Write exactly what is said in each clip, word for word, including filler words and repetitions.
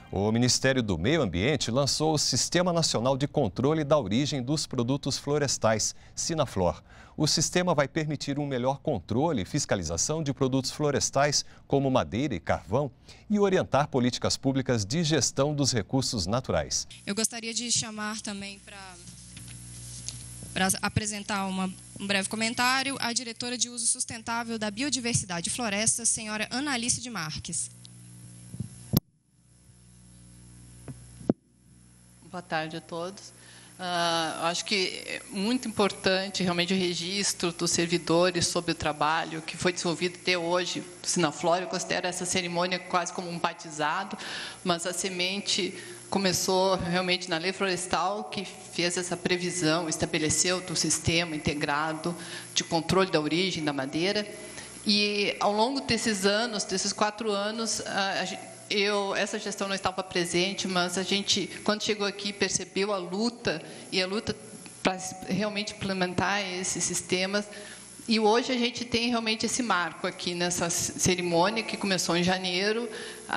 O Ministério do Meio Ambiente lançou o Sistema Nacional de Controle da Origem dos Produtos Florestais, Sinaflor. O sistema vai permitir um melhor controle e fiscalização de produtos florestais, como madeira e carvão, e orientar políticas públicas de gestão dos recursos naturais. Eu gostaria de chamar também para para apresentar uma, um breve comentário a diretora de uso sustentável da Biodiversidade e Florestas, senhora Ana Alice de Marques. Boa tarde a todos. Uh, acho que é muito importante realmente o registro dos servidores sobre o trabalho que foi desenvolvido até hoje. O Sinaflor, eu considero essa cerimônia quase como um batizado, mas a semente começou realmente na Lei Florestal, que fez essa previsão, estabeleceu o sistema integrado de controle da origem da madeira. E, ao longo desses anos, desses quatro anos, a gente, Eu, essa gestão não estava presente, mas a gente, quando chegou aqui, percebeu a luta, e a luta para realmente implementar esses sistemas. E hoje a gente tem realmente esse marco aqui nessa cerimônia, que começou em janeiro,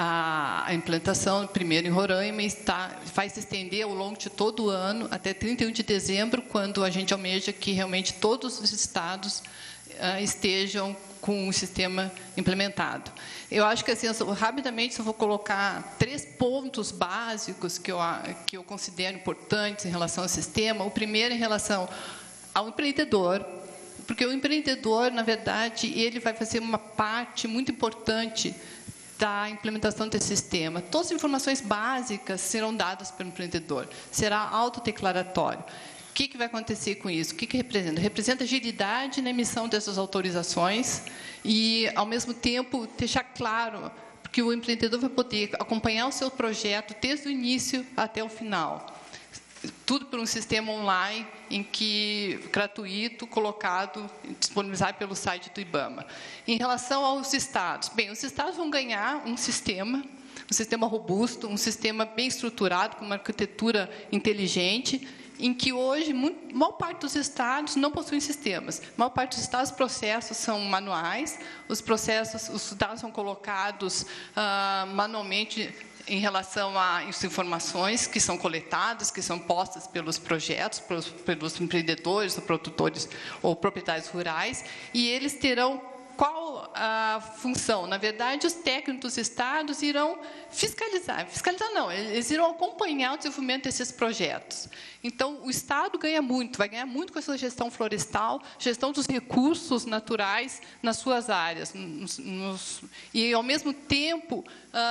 a, a implantação, primeiro em Roraima, e está, vai se estender ao longo de todo o ano, até trinta e um de dezembro, quando a gente almeja que realmente todos os estados uh, estejam com o sistema implementado. Eu acho que, assim, eu, rapidamente, eu vou colocar três pontos básicos que eu, que eu considero importantes em relação ao sistema. O primeiro, em relação ao empreendedor, porque o empreendedor, na verdade, ele vai fazer uma parte muito importante da implementação desse sistema. Todas as informações básicas serão dadas pelo empreendedor. Será autodeclaratório. O que, que vai acontecer com isso? O que, que representa? Representa agilidade na emissão dessas autorizações e, ao mesmo tempo, deixar claro que o empreendedor vai poder acompanhar o seu projeto desde o início até o final. Tudo por um sistema online, em que, gratuito, colocado, disponibilizado pelo site do IBAMA. Em relação aos estados, bem, os estados vão ganhar um sistema, um sistema robusto, um sistema bem estruturado, com uma arquitetura inteligente, em que hoje, a maior parte dos estados não possuem sistemas. A maior parte dos estados, os processos são manuais, os processos, os dados são colocados ah, manualmente em relação às informações que são coletadas, que são postas pelos projetos, pelos, pelos empreendedores, ou produtores ou proprietários rurais, e eles terão qual a função? Na verdade, os técnicos dos estados irão fiscalizar. Fiscalizar não, eles irão acompanhar o desenvolvimento desses projetos. Então, o Estado ganha muito, vai ganhar muito com essa gestão florestal, gestão dos recursos naturais nas suas áreas. Nos, nos, e, ao mesmo tempo,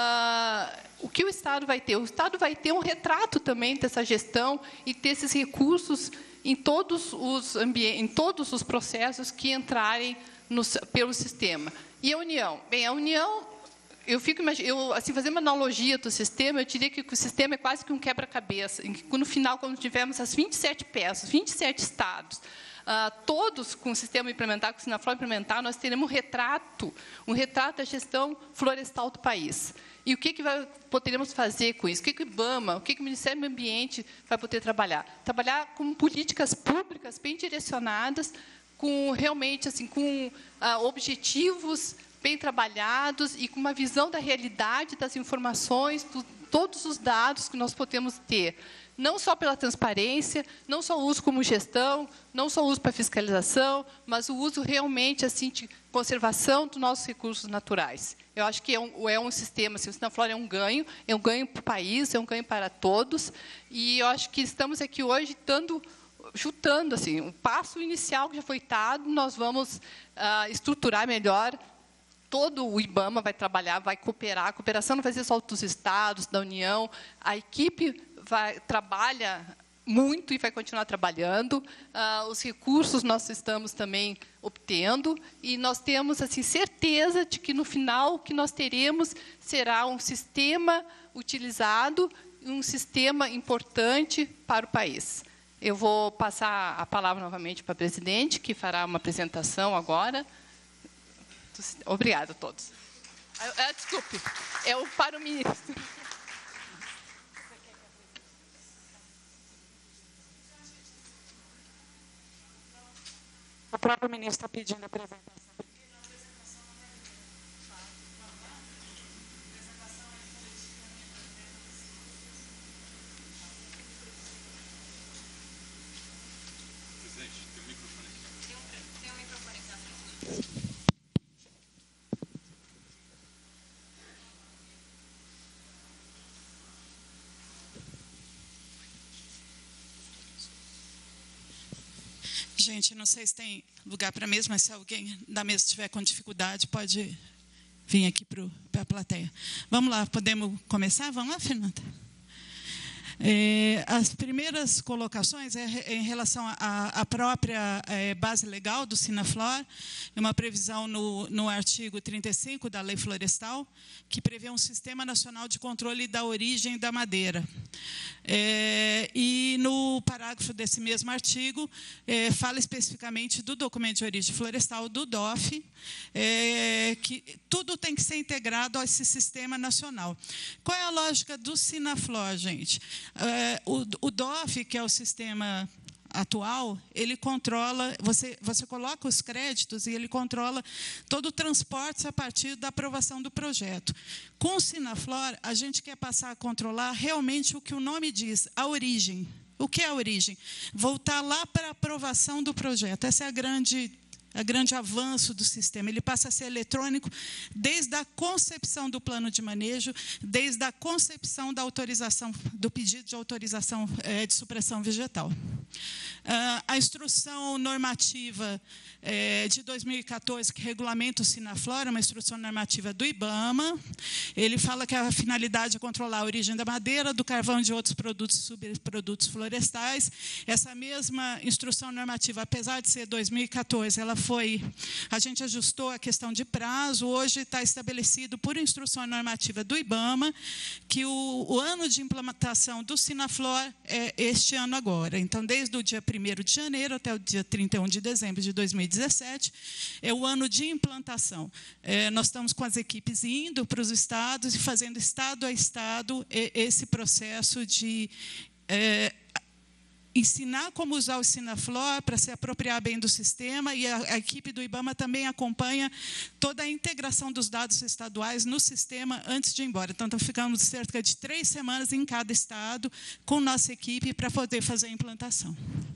ah, o que o Estado vai ter? O Estado vai ter um retrato também dessa gestão e desses recursos em todos os ambientes, em todos os processos que entrarem No, pelo sistema. E a União? Bem, a União, eu fico eu, assim, fazendo uma analogia do sistema, eu diria que o sistema é quase que um quebra-cabeça, em que, no final, quando tivermos as vinte e sete peças, vinte e sete estados, ah, todos com o sistema implementado, com o Sinaflor implementado, nós teremos um retrato, um retrato da gestão florestal do país. E o que, que vai, poderemos fazer com isso? O que, que o IBAMA, o que, que o Ministério do Meio Ambiente vai poder trabalhar? Trabalhar com políticas públicas bem direcionadas, com realmente assim, com ah, objetivos bem trabalhados e com uma visão da realidade das informações, do, todos os dados que nós podemos ter, não só pela transparência, não só o uso como gestão, não só o uso para fiscalização, mas o uso realmente assim de conservação dos nossos recursos naturais. Eu acho que é um, é um sistema, assim, o Sinaflor é um ganho, é um ganho para o país, é um ganho para todos, e eu acho que estamos aqui hoje dando chutando assim, o passo inicial que já foi dado, nós vamos ah, estruturar melhor. Todo o IBAMA vai trabalhar, vai cooperar. A cooperação não vai ser só dos estados, da União. A equipe vai, trabalha muito e vai continuar trabalhando. Ah, os recursos nós estamos também obtendo e nós temos assim certeza de que no final o que nós teremos será um sistema utilizado, um sistema importante para o país. Eu vou passar a palavra novamente para a presidente, que fará uma apresentação agora. Obrigada a todos. Ah, desculpe, é o para o ministro. O próprio ministro está pedindo a apresentação. gente, não sei se tem lugar para a mesa, mas se alguém da mesa estiver com dificuldade, pode vir aqui para a plateia. Vamos lá, podemos começar? Vamos lá, Fernanda? É, as primeiras colocações é em relação à, à própria é, base legal do Sinaflor, uma previsão no, no artigo trinta e cinco da Lei Florestal, que prevê um Sistema Nacional de Controle da Origem da Madeira. É, e, no parágrafo desse mesmo artigo, é, fala especificamente do documento de origem florestal, do D O F, é, que tudo tem que ser integrado a esse sistema nacional. Qual é a lógica do Sinaflor, gente? É, o, o D O F, que é o sistema atual, ele controla, você, você coloca os créditos e ele controla todo o transporte a partir da aprovação do projeto. Com o Sinaflor, a gente quer passar a controlar realmente o que o nome diz, a origem. O que é a origem? Voltar lá para a aprovação do projeto. Essa é a grande... o grande avanço do sistema. Ele passa a ser eletrônico desde a concepção do plano de manejo, desde a concepção da autorização, do pedido de autorização é, de supressão vegetal. Ah, a instrução normativa é, de dois mil e quatorze, que regulamenta o Sinaflor, é uma instrução normativa do IBAMA. Ele fala que a finalidade é controlar a origem da madeira, do carvão e de outros produtos e subprodutos florestais. Essa mesma instrução normativa, apesar de ser dois mil e quatorze, ela foi, a gente ajustou a questão de prazo, hoje está estabelecido por instrução normativa do IBAMA que o, o ano de implementação do Sinaflor é este ano agora. Então, desde o dia primeiro de janeiro até o dia trinta e um de dezembro de dois mil e dezessete, é o ano de implantação. É, nós estamos com as equipes indo para os estados e fazendo estado a estado esse processo de... É, ensinar como usar o Sinaflor para se apropriar bem do sistema, e a, a equipe do IBAMA também acompanha toda a integração dos dados estaduais no sistema antes de ir embora. Então, ficamos cerca de três semanas em cada estado com nossa equipe para poder fazer a implantação.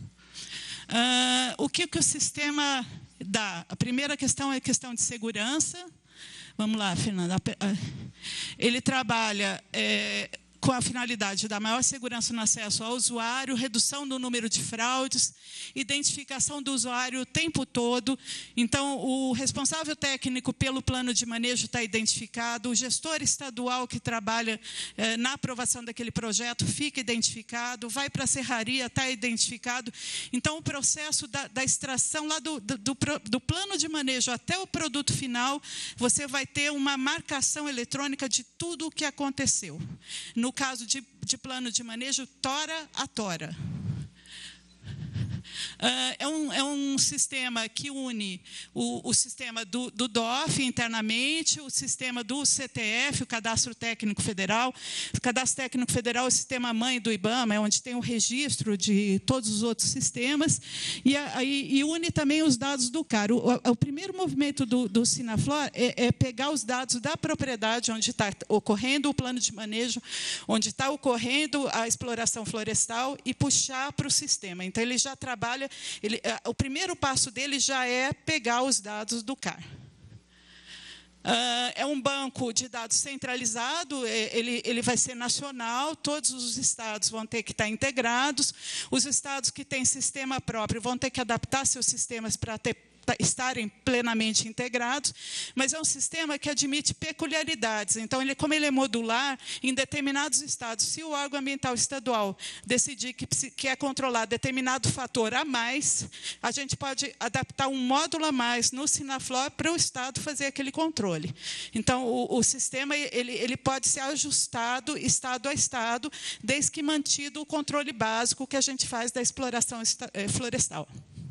Uh, o que, que o sistema dá? A primeira questão é a questão de segurança. Vamos lá, Fernanda. Ele trabalha... É, com a finalidade da maior segurança no acesso ao usuário, redução do número de fraudes, identificação do usuário o tempo todo. Então, o responsável técnico pelo plano de manejo está identificado, o gestor estadual que trabalha eh, na aprovação daquele projeto fica identificado, vai para a serraria, está identificado. Então, o processo da, da extração lá do, do, do, do plano de manejo até o produto final, você vai ter uma marcação eletrônica de tudo o que aconteceu. No caso de, de plano de manejo, tora a tora. Uh, é, um, é um sistema que une o, o sistema do, do D O F internamente, o sistema do C T F, o Cadastro Técnico Federal. O Cadastro Técnico Federal é o sistema mãe do IBAMA, é onde tem o registro de todos os outros sistemas, e, a, e, e une também os dados do C A R. O, o, o primeiro movimento do, do Sinaflor é, é pegar os dados da propriedade onde está ocorrendo o plano de manejo, onde está ocorrendo a exploração florestal, e puxar para o sistema. Então, ele já trabalha, ele, o primeiro passo dele já é pegar os dados do C A R. Uh, é um banco de dados centralizado, ele, ele vai ser nacional, todos os estados vão ter que estar integrados, os estados que têm sistema próprio vão ter que adaptar seus sistemas para ter estarem plenamente integrados, mas é um sistema que admite peculiaridades. Então, ele, como ele é modular, em determinados estados, se o órgão ambiental estadual decidir que quer controlar determinado fator a mais, a gente pode adaptar um módulo a mais no Sinaflor para o estado fazer aquele controle. Então, o, o sistema ele, ele pode ser ajustado estado a estado, desde que mantido o controle básico que a gente faz da exploração florestal.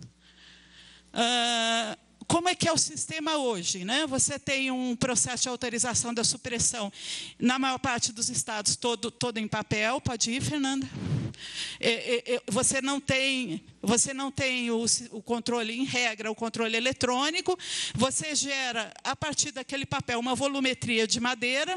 Uh, como é que é o sistema hoje, né? Você tem um processo de autorização da supressão, na maior parte dos estados, todo, todo em papel. Pode ir, Fernanda? É, é, você não tem, você não tem o, o controle, em regra, o controle eletrônico. Você gera, a partir daquele papel, uma volumetria de madeira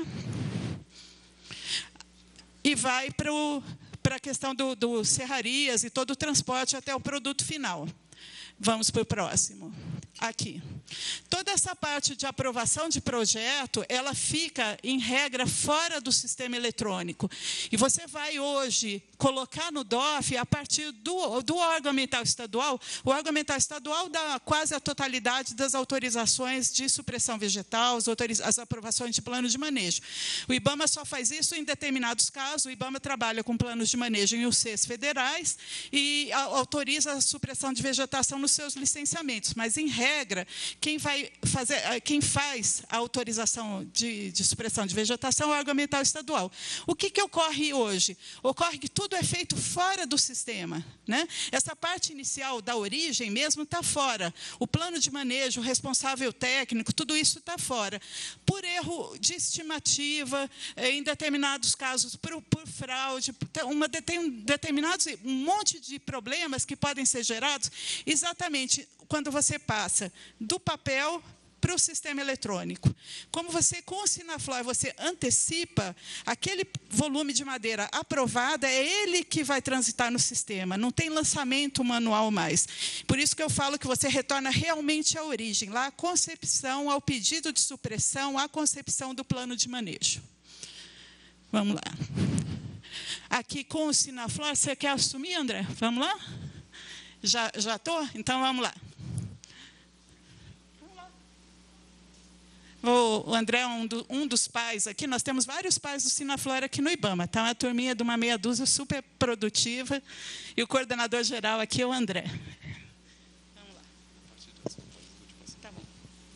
e vai para a questão do, do serrarias e todo o transporte até o produto final. Vamos para o próximo. aqui. Toda essa parte de aprovação de projeto, ela fica, em regra, fora do sistema eletrônico. E você vai hoje colocar no D O F, a partir do, do órgão ambiental estadual, o órgão ambiental estadual dá quase a totalidade das autorizações de supressão vegetal, as, autoriza as aprovações de plano de manejo. O IBAMA só faz isso em determinados casos. O IBAMA trabalha com planos de manejo em U Cs federais e autoriza a supressão de vegetação nos seus licenciamentos. Mas, em regra, quem, vai fazer, quem faz a autorização de, de supressão de vegetação é o órgão ambiental estadual. O que, que ocorre hoje? Ocorre que tudo é feito fora do sistema, né? Essa parte inicial da origem mesmo está fora. O plano de manejo, o responsável técnico, tudo isso está fora. Por erro de estimativa, em determinados casos, por, por fraude, uma, tem determinados, um monte de problemas que podem ser gerados exatamente quando você passa do papel para o sistema eletrônico. Como você, com o Sinaflor, você antecipa aquele volume de madeira aprovada, é ele que vai transitar no sistema, não tem lançamento manual mais. Por isso que eu falo que você retorna realmente à origem, lá a concepção, ao pedido de supressão, à concepção do plano de manejo. Vamos lá. Aqui com o Sinaflor, você quer assumir, André? Vamos lá? Já já estou? Então, vamos lá. O André é um, do, um dos pais aqui. Nós temos vários pais do Sinaflor aqui no IBAMA. Tá uma turminha de uma meia dúzia super produtiva. E o coordenador geral aqui é o André. Vamos lá. Tá bom.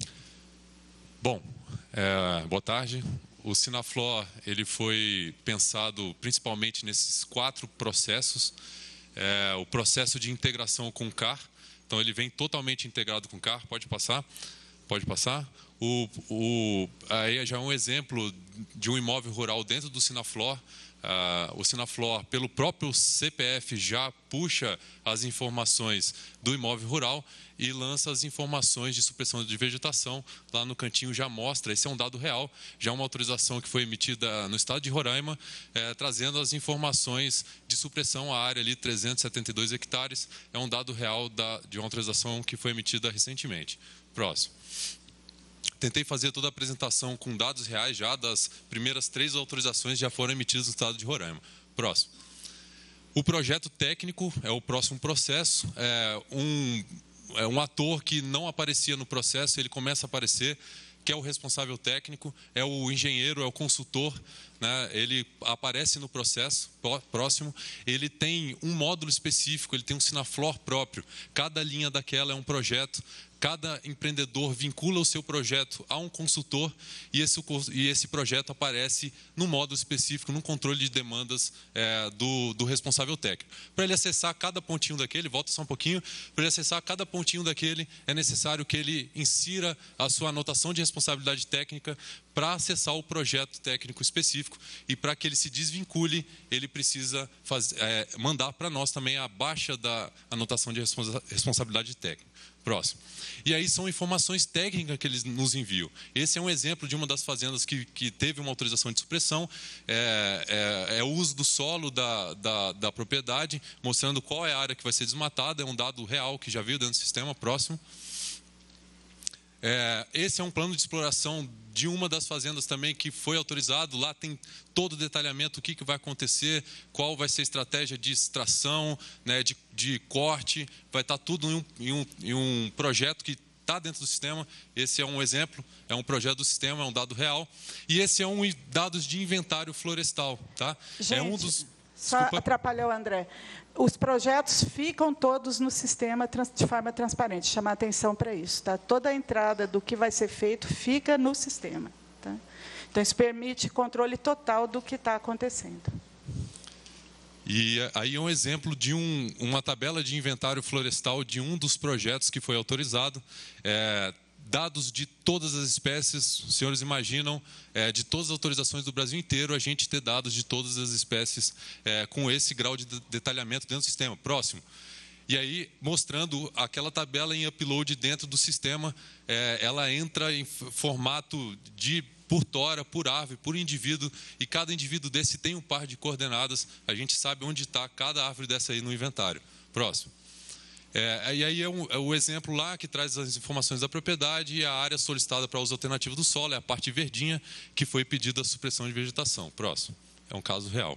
Bom, é, boa tarde. O Sinaflor ele foi pensado principalmente nesses quatro processos. É, o processo de integração com o C A R. Então, ele vem totalmente integrado com o C A R. Pode passar? Pode passar? O, o, aí já é um exemplo de um imóvel rural dentro do Sinaflor. Uh, o Sinaflor, pelo próprio C P F, já puxa as informações do imóvel rural e lança as informações de supressão de vegetação. Lá no cantinho já mostra, esse é um dado real, já uma autorização que foi emitida no estado de Roraima, eh, trazendo as informações de supressão à área ali, trezentos e setenta e dois hectares, é um dado real da, de uma autorização que foi emitida recentemente. Próximo. Tentei fazer toda a apresentação com dados reais já das primeiras três autorizações que já foram emitidas no estado de Roraima. Próximo. O projeto técnico é o próximo processo. É um, é um ator que não aparecia no processo, ele começa a aparecer, que é o responsável técnico, é o engenheiro, é o consultor, né? Ele aparece no processo próximo, ele tem um módulo específico, ele tem um Sinaflor próprio, cada linha daquela é um projeto. Cada empreendedor vincula o seu projeto a um consultor e esse, e esse projeto aparece no módulo específico, no controle de demandas é, do, do responsável técnico. Para ele acessar cada pontinho daquele, volta só um pouquinho, para ele acessar cada pontinho daquele, é necessário que ele insira a sua anotação de responsabilidade técnica para acessar o projeto técnico específico e para que ele se desvincule, ele precisa fazer, é, mandar para nós também a baixa da anotação de responsa responsabilidade técnica. Próximo. E aí são informações técnicas que eles nos enviam. Esse é um exemplo de uma das fazendas que, que teve uma autorização de supressão. É, é, é o uso do solo da, da, da propriedade, mostrando qual é a área que vai ser desmatada. É um dado real que já veio dentro do sistema. Próximo. É, esse é um plano de exploração de uma das fazendas também que foi autorizado. Lá tem todo o detalhamento, o que, que vai acontecer, qual vai ser a estratégia de extração, né, de, de corte. Vai estar tudo em um, em um, em um projeto que está dentro do sistema. Esse é um exemplo, é um projeto do sistema, é um dado real. E esse é um dados de inventário florestal. Tá? Gente, é um dos... Só Desculpa. atrapalhou, André. Os projetos ficam todos no sistema de forma transparente. Chamar atenção para isso. Tá? Toda a entrada do que vai ser feito fica no sistema. Tá? Então, isso permite controle total do que está acontecendo. E aí é um exemplo de um, uma tabela de inventário florestal de um dos projetos que foi autorizado. É, dados de todas as espécies, os senhores imaginam, é, de todas as autorizações do Brasil inteiro, a gente ter dados de todas as espécies é, com esse grau de detalhamento dentro do sistema. Próximo. E aí, mostrando aquela tabela em upload dentro do sistema, é, ela entra em formato de por tora, por árvore, por indivíduo, e cada indivíduo desse tem um par de coordenadas, a gente sabe onde está cada árvore dessa aí no inventário. Próximo. É, e aí é, um, é o exemplo lá que traz as informações da propriedade e a área solicitada para uso alternativo do solo, é a parte verdinha que foi pedida a supressão de vegetação. Próximo. É um caso real.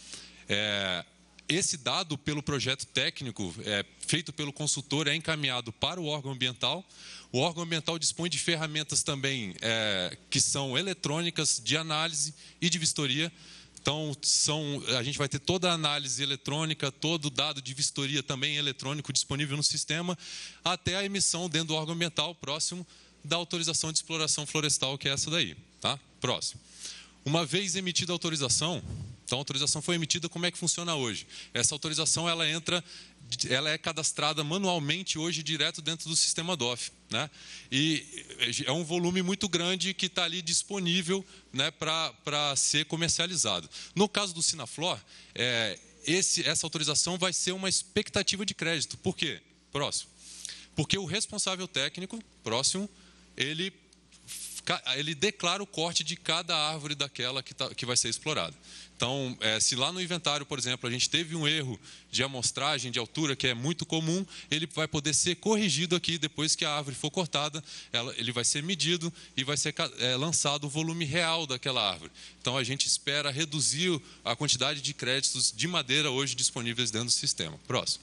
É, esse dado pelo projeto técnico, é, feito pelo consultor, é encaminhado para o órgão ambiental. O órgão ambiental dispõe de ferramentas também é, que são eletrônicas de análise e de vistoria. Então, são, a gente vai ter toda a análise eletrônica, todo o dado de vistoria também eletrônico disponível no sistema, até a emissão dentro do órgão ambiental próximo da autorização de exploração florestal, que é essa daí. Tá? Próximo. Uma vez emitida a autorização, então a autorização foi emitida, como é que funciona hoje? Essa autorização ela entra, ela é cadastrada manualmente hoje direto dentro do sistema D O F, né? E é um volume muito grande que está ali disponível, né, para ser comercializado. No caso do Sinaflor, é, esse, essa autorização vai ser uma expectativa de crédito. Por quê? Próximo. Porque o responsável técnico, próximo, ele, ele declara o corte de cada árvore daquela que, tá, que vai ser explorada. Então, é, se lá no inventário, por exemplo, a gente teve um erro de amostragem de altura, que é muito comum, ele vai poder ser corrigido aqui, depois que a árvore for cortada, ela, ele vai ser medido e vai ser é, lançado o volume real daquela árvore. Então, a gente espera reduzir a quantidade de créditos de madeira hoje disponíveis dentro do sistema. Próximo.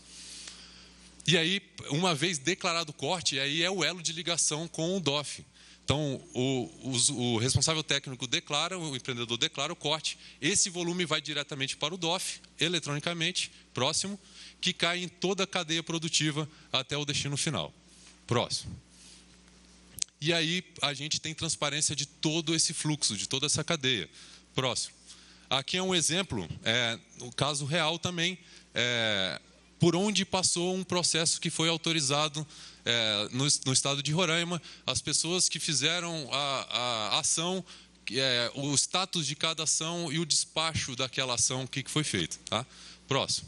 E aí, uma vez declarado o corte, aí é o elo de ligação com o D O F. Então, o, o, o responsável técnico declara, o empreendedor declara o corte, esse volume vai diretamente para o D O F, eletronicamente, próximo, que cai em toda a cadeia produtiva até o destino final. Próximo. E aí, a gente tem transparência de todo esse fluxo, de toda essa cadeia. Próximo. Aqui é um exemplo, é, o caso real também, é, por onde passou um processo que foi autorizado É, no, no estado de Roraima, as pessoas que fizeram a, a ação, é, o status de cada ação e o despacho daquela ação, o que, que foi feito. Tá? Próximo.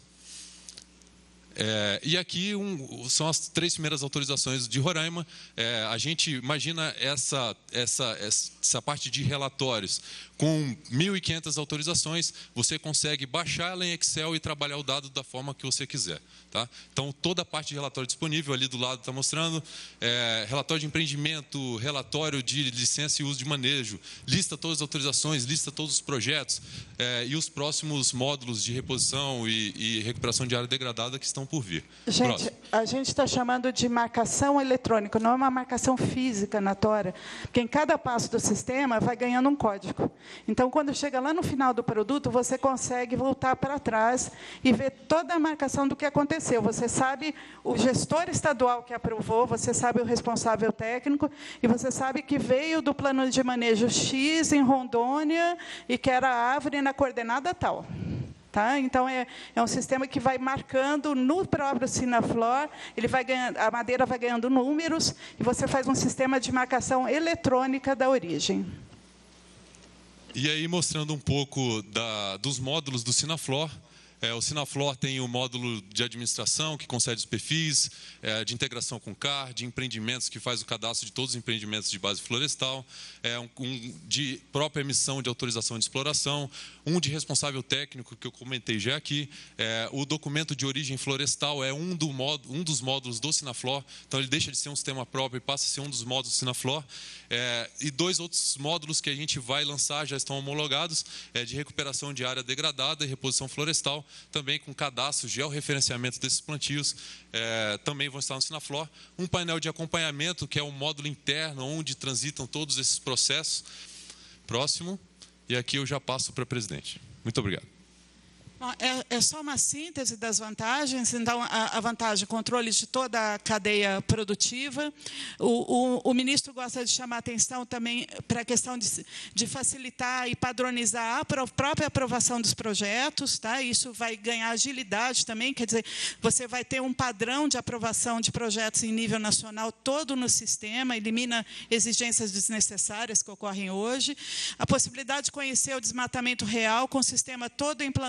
É, e aqui um, são as três primeiras autorizações de Roraima. É, a gente imagina essa, essa, essa parte de relatórios. Com mil e quinhentas autorizações, você consegue baixar ela em Excel e trabalhar o dado da forma que você quiser. Tá? Então, toda a parte de relatório disponível, ali do lado está mostrando, é, relatório de empreendimento, relatório de licença e uso de manejo, lista todas as autorizações, lista todos os projetos é, e os próximos módulos de reposição e, e recuperação de área degradada que estão por vir. Gente, Próximo. A gente está chamando de marcação eletrônica, não é uma marcação física na tora, porque em cada passo do sistema vai ganhando um código. Então, quando chega lá no final do produto, você consegue voltar para trás e ver toda a marcação do que aconteceu. Você sabe o gestor estadual que aprovou, você sabe o responsável técnico, e você sabe que veio do plano de manejo X em Rondônia e que era a árvore na coordenada tal. Tá? Então, é, é um sistema que vai marcando no próprio Sinaflor, ele vai ganhando, a madeira vai ganhando números, e você faz um sistema de marcação eletrônica da origem. E aí, mostrando um pouco da, dos módulos do Sinaflor. É, o Sinaflor tem o módulo de administração, que concede os perfis, é, de integração com C A R, de empreendimentos, que faz o cadastro de todos os empreendimentos de base florestal, é, um, um de própria emissão de autorização de exploração, um de responsável técnico, que eu comentei já aqui, é, o documento de origem florestal é um, do módulo, um dos módulos do Sinaflor, então ele deixa de ser um sistema próprio e passa a ser um dos módulos do Sinaflor, é, e dois outros módulos que a gente vai lançar, já estão homologados, é, de recuperação de área degradada e reposição florestal, também com cadastro, georreferenciamento desses plantios, é, também vão estar no Sinaflor. Um painel de acompanhamento, que é um módulo interno, onde transitam todos esses processos. Próximo. E aqui eu já passo para o presidente. Muito obrigado. É, é só uma síntese das vantagens. Então, a, a vantagem, controle de toda a cadeia produtiva. O, o, o ministro gosta de chamar a atenção também para a questão de, de facilitar e padronizar a pro, própria aprovação dos projetos. Tá? Isso vai ganhar agilidade também, quer dizer, você vai ter um padrão de aprovação de projetos em nível nacional todo no sistema, elimina exigências desnecessárias que ocorrem hoje. A possibilidade de conhecer o desmatamento real com o sistema todo implantado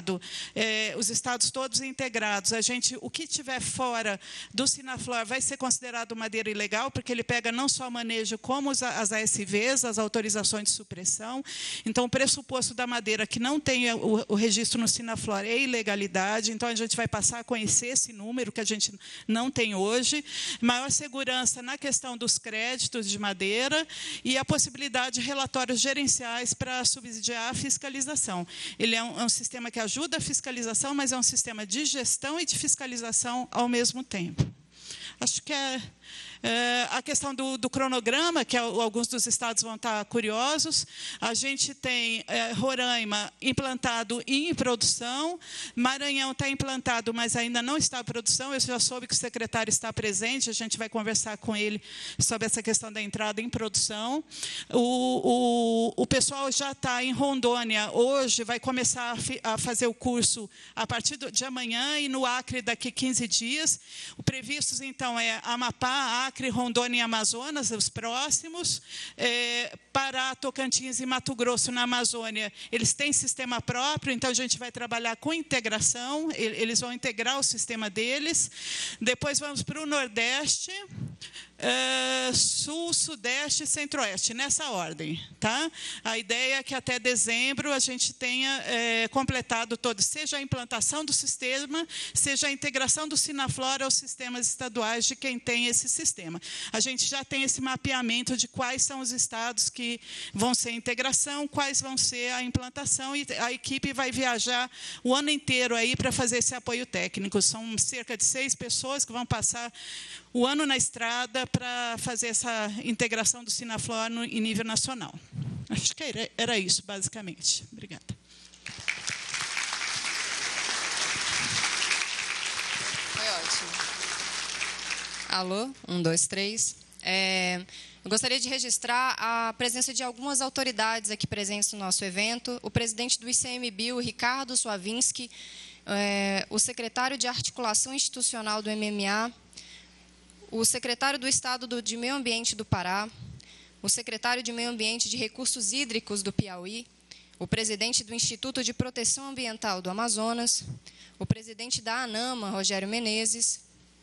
estado, é, os estados todos integrados, a gente, o que tiver fora do Sinaflor vai ser considerado madeira ilegal, porque ele pega não só manejo, como as A S Vs, as autorizações de supressão. Então, o pressuposto da madeira que não tem o, o registro no Sinaflor é ilegalidade. Então, a gente vai passar a conhecer esse número, que a gente não tem hoje. Maior segurança na questão dos créditos de madeira e a possibilidade de relatórios gerenciais para subsidiar a fiscalização. Ele é um, é um sistema que ajuda a fiscalização, mas é um sistema de gestão e de fiscalização ao mesmo tempo. Acho que é, é a questão do, do cronograma, que alguns dos estados vão estar curiosos. A gente tem é, Roraima implantado e em produção, Maranhão está implantado, mas ainda não está em produção. Eu já soube que o secretário está presente, a gente vai conversar com ele sobre essa questão da entrada em produção. O, o, o pessoal já está em Rondônia hoje, vai começar a, fi, a fazer o curso a partir de amanhã e no Acre daqui a quinze dias. O previstos, então, é Amapá, Acre, Rondônia e Amazonas, os próximos. É, Pará, Tocantins e Mato Grosso, na Amazônia, eles têm sistema próprio, então a gente vai trabalhar com integração, eles vão integrar o sistema deles. Depois vamos para o Nordeste, é, Sul, Sudeste e Centro-Oeste, nessa ordem. Tá? A ideia é que até dezembro a gente tenha é, completado todo, seja a implantação do sistema, seja a integração do Sinaflor aos sistemas estaduais de quem tem esse sistema. A gente já tem esse mapeamento de quais são os estados que vão ser a integração, quais vão ser a implantação, e a equipe vai viajar o ano inteiro aí para fazer esse apoio técnico. São cerca de seis pessoas que vão passar o ano na estrada para fazer essa integração do Sinaflor no, em nível nacional. Acho que era, era isso, basicamente. Obrigada. Foi ótimo. Alô? Um, dois, três. É, eu gostaria de registrar a presença de algumas autoridades aqui presentes no nosso evento. O presidente do I C M B I, o Ricardo Swavinski, é, o secretário de Articulação Institucional do M M A, o secretário do Estado do, de Meio Ambiente do Pará, o secretário de Meio Ambiente e de Recursos Hídricos do Piauí, o presidente do Instituto de Proteção Ambiental do Amazonas, o presidente da ANAMA, Rogério Menezes,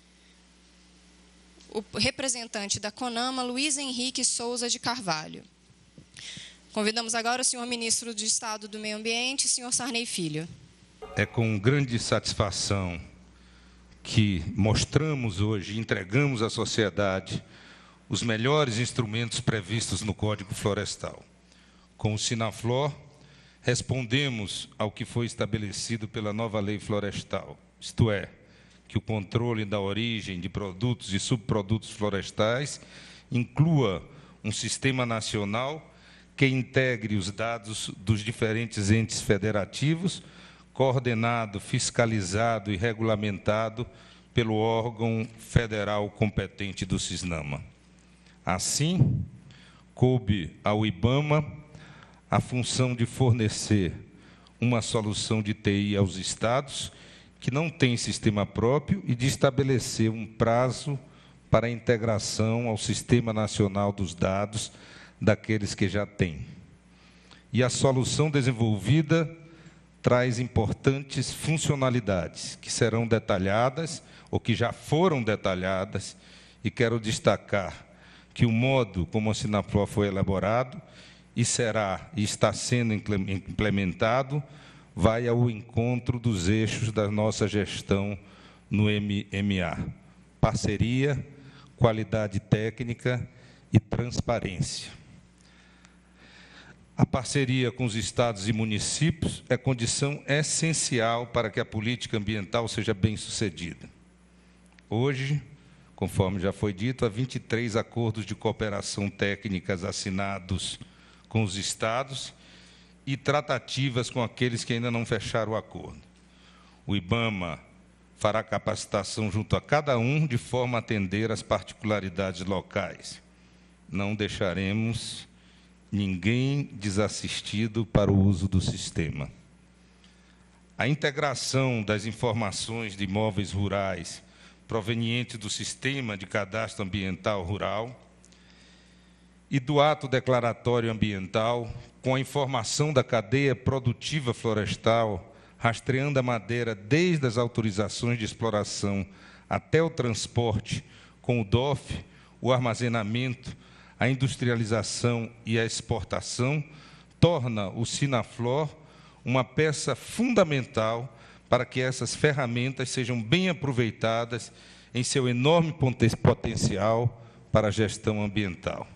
o representante da CONAMA, Luiz Henrique Souza de Carvalho. Convidamos agora o senhor ministro de Estado do Meio Ambiente, senhor Sarney Filho. É com grande satisfação que mostramos hoje, entregamos à sociedade os melhores instrumentos previstos no Código Florestal. Com o Sinaflor, respondemos ao que foi estabelecido pela nova Lei Florestal, isto é, que o controle da origem de produtos e subprodutos florestais inclua um sistema nacional que integre os dados dos diferentes entes federativos, coordenado, fiscalizado e regulamentado pelo órgão federal competente do CISNAMA. Assim, coube ao IBAMA a função de fornecer uma solução de T I aos estados que não têm sistema próprio e de estabelecer um prazo para a integração ao Sistema Nacional dos Dados daqueles que já têm. E a solução desenvolvida traz importantes funcionalidades que serão detalhadas, ou que já foram detalhadas, e quero destacar que o modo como a Sinaflor foi elaborado e será e está sendo implementado vai ao encontro dos eixos da nossa gestão no M M A. Parceria, qualidade técnica e transparência. A parceria com os estados e municípios é condição essencial para que a política ambiental seja bem-sucedida. Hoje, conforme já foi dito, há vinte e três acordos de cooperação técnicas assinados com os estados e tratativas com aqueles que ainda não fecharam o acordo. O IBAMA fará capacitação junto a cada um de forma a atender às particularidades locais. Não deixaremos ninguém desassistido para o uso do sistema. A integração das informações de imóveis rurais provenientes do Sistema de Cadastro Ambiental Rural e do ato declaratório ambiental com a informação da cadeia produtiva florestal rastreando a madeira desde as autorizações de exploração até o transporte com o D O F, o armazenamento, a industrialização e a exportação, torna o Sinaflor uma peça fundamental para que essas ferramentas sejam bem aproveitadas em seu enorme potencial para a gestão ambiental.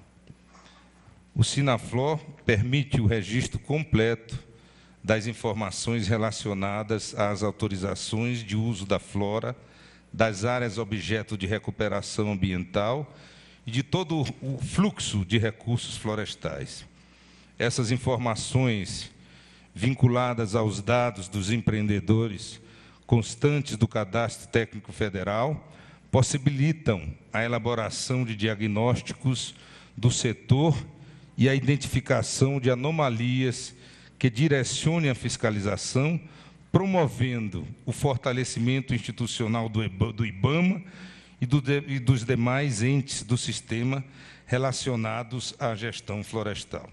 O Sinaflor permite o registro completo das informações relacionadas às autorizações de uso da flora, das áreas objeto de recuperação ambiental e de todo o fluxo de recursos florestais. Essas informações, vinculadas aos dados dos empreendedores constantes do Cadastro Técnico Federal, possibilitam a elaboração de diagnósticos do setor e a identificação de anomalias que direcionem a fiscalização, promovendo o fortalecimento institucional do IBAMA e, do, e dos demais entes do sistema relacionados à gestão florestal.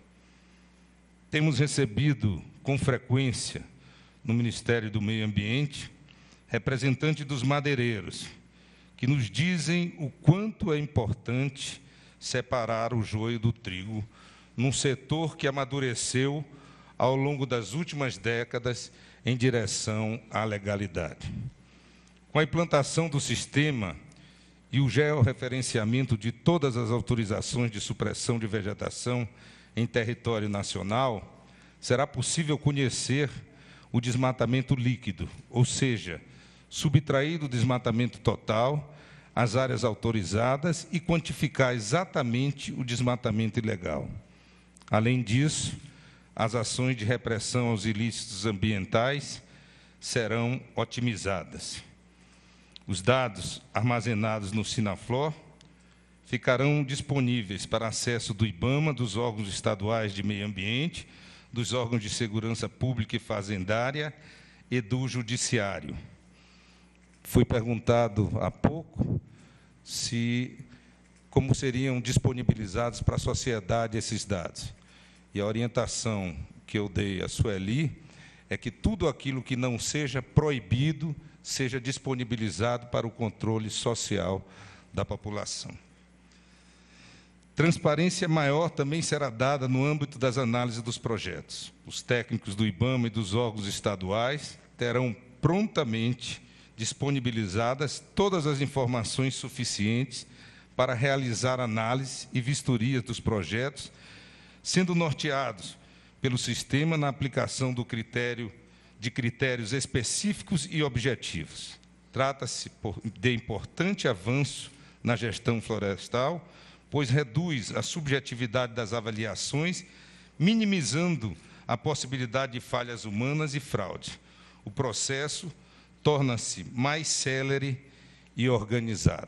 Temos recebido, com frequência, no Ministério do Meio Ambiente, representantes dos madeireiros, que nos dizem o quanto é importante separar o joio do trigo num setor que amadureceu ao longo das últimas décadas em direção à legalidade. Com a implantação do sistema e o georreferenciamento de todas as autorizações de supressão de vegetação em território nacional, será possível conhecer o desmatamento líquido, ou seja, subtrair do desmatamento total as áreas autorizadas e quantificar exatamente o desmatamento ilegal. Além disso, as ações de repressão aos ilícitos ambientais serão otimizadas. Os dados armazenados no Sinaflor ficarão disponíveis para acesso do IBAMA, dos órgãos estaduais de meio ambiente, dos órgãos de segurança pública e fazendária e do judiciário. Foi perguntado há pouco se como seriam disponibilizados para a sociedade esses dados. E a orientação que eu dei à Sueli é que tudo aquilo que não seja proibido seja disponibilizado para o controle social da população. Transparência maior também será dada no âmbito das análises dos projetos. Os técnicos do IBAMA e dos órgãos estaduais terão prontamente disponibilizadas todas as informações suficientes para realizar análise e vistorias dos projetos, sendo norteados pelo sistema na aplicação do critério de critérios específicos e objetivos. Trata-se de importante avanço na gestão florestal, pois reduz a subjetividade das avaliações, minimizando a possibilidade de falhas humanas e fraude. O processo torna-se mais célere e organizado.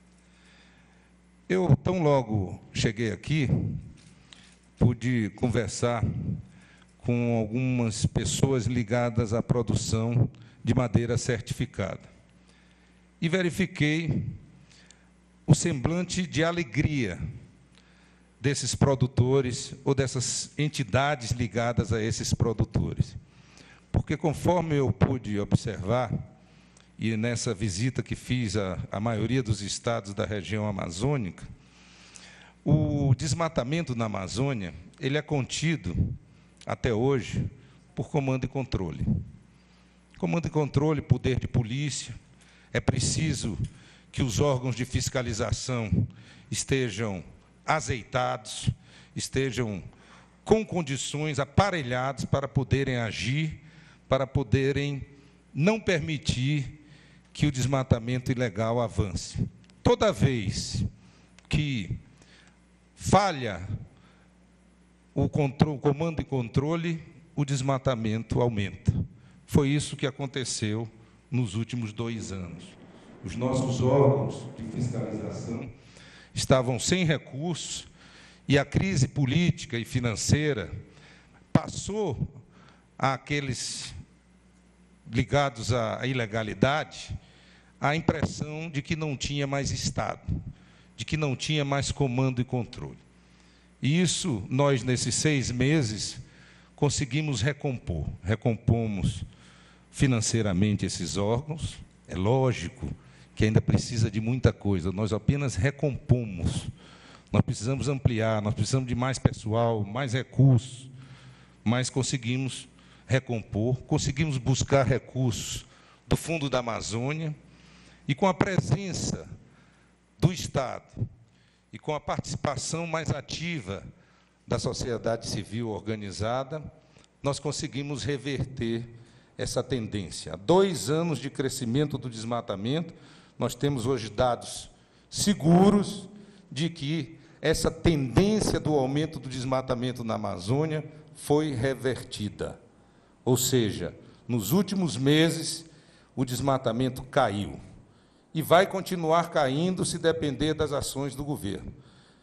Eu, tão logo cheguei aqui, pude conversar com algumas pessoas ligadas à produção de madeira certificada. E verifiquei o semblante de alegria desses produtores ou dessas entidades ligadas a esses produtores. Porque, conforme eu pude observar, e nessa visita que fiz à, à maioria dos estados da região amazônica, o desmatamento na Amazônia ele é contido, até hoje, por comando e controle. Comando e controle, poder de polícia, é preciso que os órgãos de fiscalização estejam azeitados, estejam com condições, aparelhados para poderem agir, para poderem não permitir que o desmatamento ilegal avance. Toda vez que falha o, controle, o comando e controle, o desmatamento aumenta. Foi isso que aconteceu nos últimos dois anos. Os nossos órgãos de fiscalização estavam sem recursos e a crise política e financeira passou àqueles ligados à ilegalidade a impressão de que não tinha mais Estado, de que não tinha mais comando e controle. E isso, nós, nesses seis meses, conseguimos recompor. Recompomos financeiramente esses órgãos. É lógico que ainda precisa de muita coisa, nós apenas recompomos. Nós precisamos ampliar, nós precisamos de mais pessoal, mais recursos, mas conseguimos recompor, conseguimos buscar recursos do Fundo da Amazônia, e com a presença do Estado e com a participação mais ativa da sociedade civil organizada, nós conseguimos reverter essa tendência. Há dois anos de crescimento do desmatamento, nós temos hoje dados seguros de que essa tendência do aumento do desmatamento na Amazônia foi revertida. Ou seja, nos últimos meses, o desmatamento caiu. E vai continuar caindo se depender das ações do governo.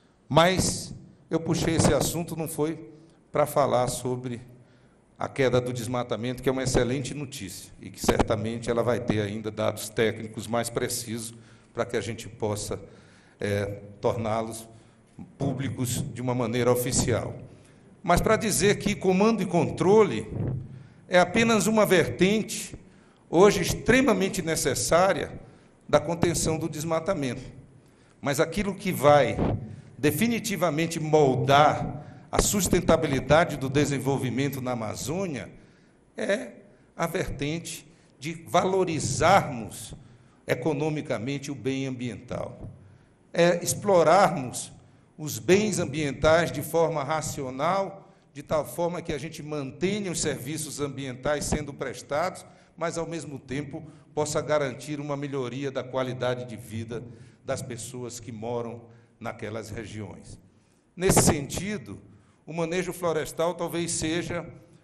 Mas eu puxei esse assunto, não foi para falar sobre a queda do desmatamento, que é uma excelente notícia, e que certamente ela vai ter ainda dados técnicos mais precisos para que a gente possa é, torná-los públicos de uma maneira oficial. Mas para dizer que comando e controle é apenas uma vertente, hoje extremamente necessária, da contenção do desmatamento. Mas aquilo que vai definitivamente moldar a sustentabilidade do desenvolvimento na Amazônia é a vertente de valorizarmos economicamente o bem ambiental. É explorarmos os bens ambientais de forma racional, de tal forma que a gente mantenha os serviços ambientais sendo prestados, mas, ao mesmo tempo, possa garantir uma melhoria da qualidade de vida das pessoas que moram naquelas regiões. Nesse sentido, o manejo florestal talvez seja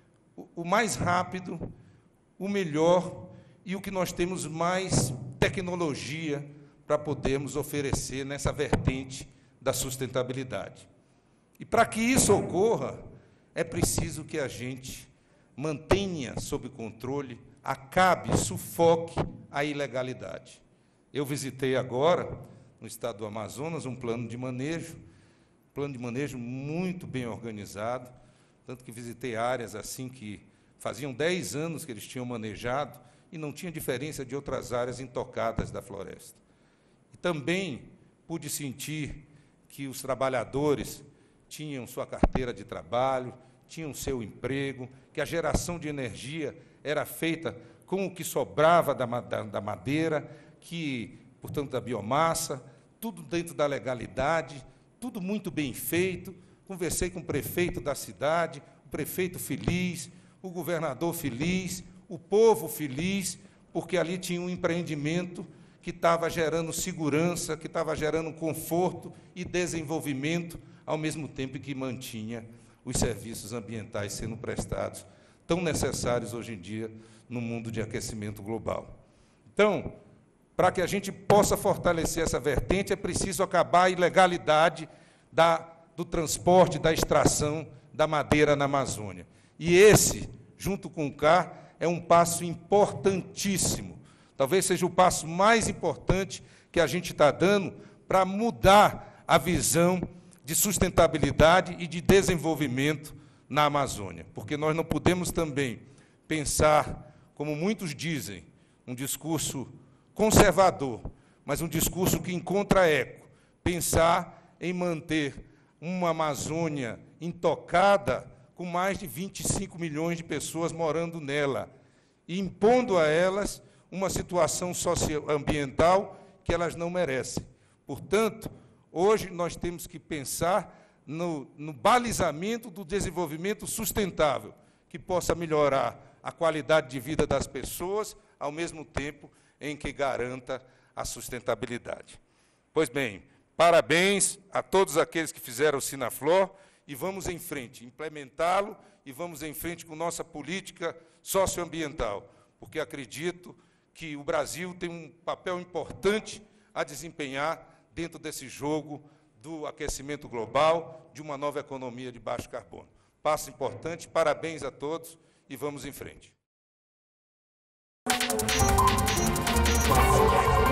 o mais rápido, o melhor e o que nós temos mais tecnologia para podermos oferecer nessa vertente da sustentabilidade. E, para que isso ocorra, é preciso que a gente mantenha sob controle, acabe, sufoque a ilegalidade. Eu visitei agora, no estado do Amazonas, um plano de manejo, plano de manejo muito bem organizado, tanto que visitei áreas assim que faziam dez anos que eles tinham manejado e não tinha diferença de outras áreas intocadas da floresta. E também pude sentir que os trabalhadores tinham sua carteira de trabalho, tinham seu emprego, que a geração de energia era feita com o que sobrava da, da, da madeira, que, portanto, da biomassa, tudo dentro da legalidade, tudo muito bem feito. Conversei com o prefeito da cidade, o prefeito feliz, o governador feliz, o povo feliz, porque ali tinha um empreendimento que estava gerando segurança, que estava gerando conforto e desenvolvimento, ao mesmo tempo que mantinha os serviços ambientais sendo prestados, tão necessários hoje em dia no mundo de aquecimento global. Então, para que a gente possa fortalecer essa vertente, é preciso acabar a ilegalidade da, do transporte, da extração da madeira na Amazônia. E esse, junto com o C A R, é um passo importantíssimo. Talvez seja o passo mais importante que a gente está dando para mudar a visão de sustentabilidade e de desenvolvimento na Amazônia. Porque nós não podemos também pensar, como muitos dizem, um discurso conservador, mas um discurso que encontra eco, pensar em manter uma Amazônia intocada com mais de vinte e cinco milhões de pessoas morando nela, e impondo a elas uma situação socioambiental que elas não merecem. Portanto, hoje nós temos que pensar no, no balizamento do desenvolvimento sustentável, que possa melhorar a qualidade de vida das pessoas, ao mesmo tempo em que garanta a sustentabilidade. Pois bem, parabéns a todos aqueles que fizeram o Sinaflor, e vamos em frente, implementá-lo, e vamos em frente com nossa política socioambiental, porque acredito que o Brasil tem um papel importante a desempenhar dentro desse jogo do aquecimento global, de uma nova economia de baixo carbono. Passo importante, parabéns a todos, e vamos em frente.